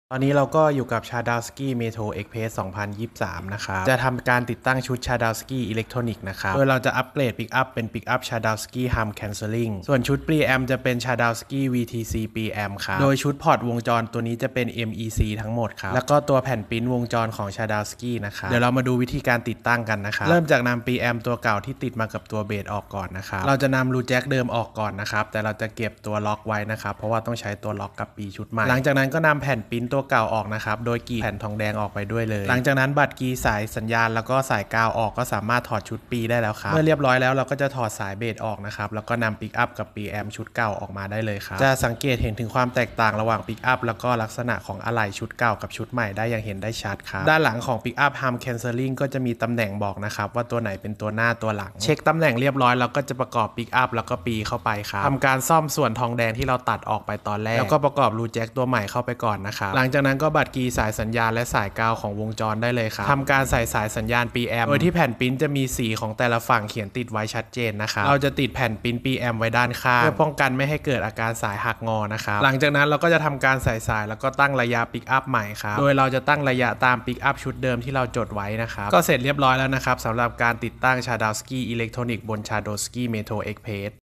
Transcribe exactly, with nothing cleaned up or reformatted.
ตอนนี้เราก็อยู่กับ Chadowski Metro Express สองพันยี่สิบสาม นะครับจะทำการติดตั้งชุด Chadowski Electronic นะครับโดยเราจะอัปเกรด Pickup เป็น Pickup Chadowski Hum Cancelling ส่วนชุด Preamp จะเป็น Chadowski วี ที ซี Preamp ครับโดยชุดพอร์ตวงจรตัวนี้จะเป็น เอ็ม อี ซี ทั้งหมดครับแล้วก็ตัวแผ่นปริ้นวงจรของ Chadowski นะครับเดี๋ยวเรามาดูวิธีการติดตั้งกันนะครับเริ่มจากนำ Preamp ตัวเก่าที่ติดมากับตัวเบสออกก่อนนะครับเราจะนำรูแจ็คเดิมออกก่อนนะครับแต่เราจะเก็บตัวล็อกไว้นะครับเพราะว่าต้องใช้ตัวล็อกกับปีชุดใหม่หลังจากนั้นก็นำแผ่นปริ้นตัวเก่าออกนะครับโดยกรีดแผ่นทองแดงออกไปด้วยเลยหลังจากนั้นบัตรกรีดสายสัญญาณแล้วก็สายกาวออกก็สามารถถอดชุดปีได้แล้วครับเมื่อเรียบร้อยแล้วเราก็จะถอดสายเบสออกนะครับแล้วก็นำปิกอัพกับปีแอมชุดเก่าออกมาได้เลยครับจะสังเกตเห็นถึงความแตกต่างระหว่างปิกอัพแล้วก็ลักษณะของอะไหล่ชุดเก่ากับชุดใหม่ได้อย่างเห็นได้ชัดครับด้านหลังของปิกอัพ Hum Cancelling ก็จะมีตำแหน่งบอกนะครับว่าตัวไหนเป็นตัวหน้าตัวหลังเช็คตำแหน่งเรียบร้อยแล้วก็จะประกอบปิกอัพแล้วก็ปีเข้าไปครับทำการซ่อมส่วนทองแดงที่เราตัดออกไปตอนแรกแล้วก็ประกอบรูแจ็คตัวใหม่เข้าไปก่อนนะครับหลังจากนั้นก็บัตรกรีดสายสัญญาณและสายกาวของวงจรได้เลยครับทำการใส่สายสัญญาณ Preamp โดยที่แผ่นปริ้นจะมีสีของแต่ละฝั่งเขียนติดไว้ชัดเจนนะครับเราจะติดแผ่นปริ้น Preamp ไว้ด้านข้างเพื่อป้องกันไม่ให้เกิดอาการสายหักงอนะครับหลังจากนั้นเราก็จะทำการใส่สายแล้วก็ตั้งระยะ Pick Up ใหม่ครับโดยเราจะตั้งระยะตาม Pick Up ชุดเดิมที่เราจดไว้นะครับก็เสร็จเรียบร้อยแล้วนะครับสำหรับการติดตั้ง Chadowski Electronic บน Chadowski Metro Express